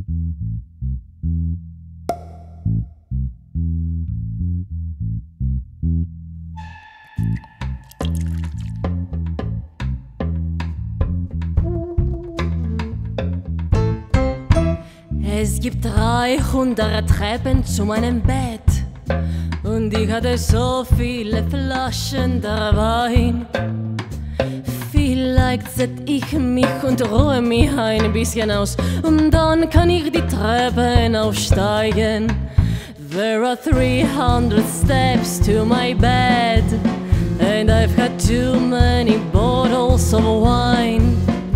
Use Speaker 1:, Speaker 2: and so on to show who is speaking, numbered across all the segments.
Speaker 1: Es gibt 300 Treppen zu meinem Bett und ich hatte so viele Flaschen der Wein. Vielleicht setz ich mich und ruhe mich ein bisschen aus und dann kann ich die Treppen aufsteigen. There are 300 steps to my bed and I've had too many bottles of wine.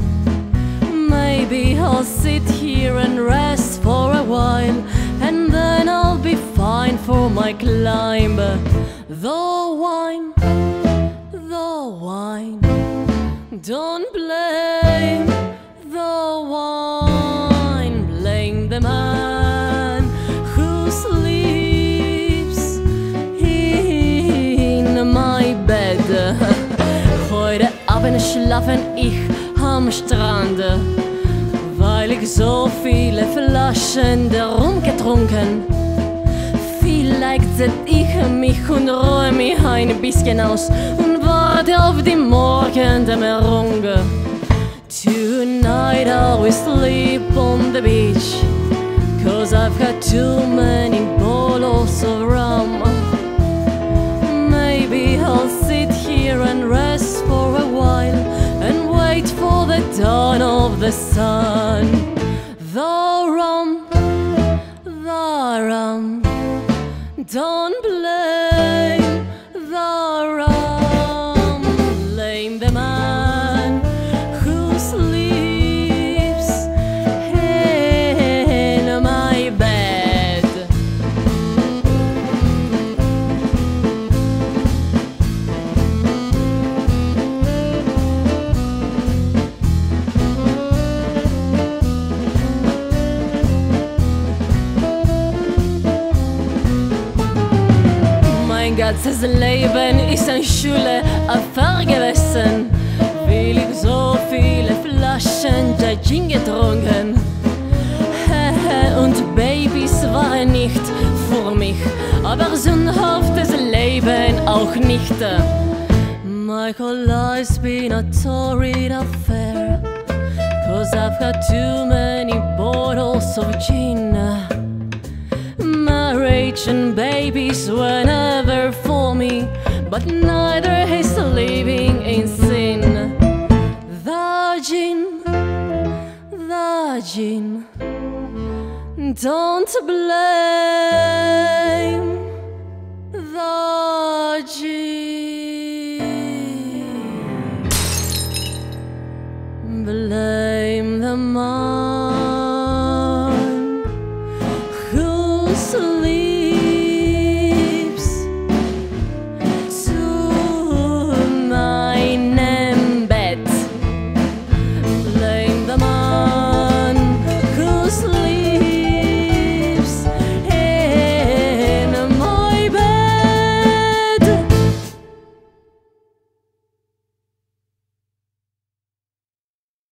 Speaker 1: Maybe I'll sit here and rest for a while and then I'll be fine for my climb. The wine, don't blame the wine, blame the man who sleeps in my bed. Heute Abend schlafen ich am Strand, weil ich so viele Flaschen darum getrunken. Vielleicht setz ich mich und ruhe mich ein bisschen aus und warte auf die Morgendämmerung. Tonight I will sleep on the beach, 'cause I've got too many bottles of rum. Maybe I'll sit here and rest for a while and wait for the dawn of the sun. The rum, don't blame the rum, blame the man who sleeps in my bed. Mein ganzes Leben ist eine Schule vergessen, weil ich so viele Flaschen Gin getrunken. Und Babys waren nicht für mich, aber sündhaftes Leben auch nicht. My whole life's been a torrid affair, 'cause I've got too many bottles of gin. Marriage and babies were never for me, but neither is living in sin. The gin, don't blame the gin.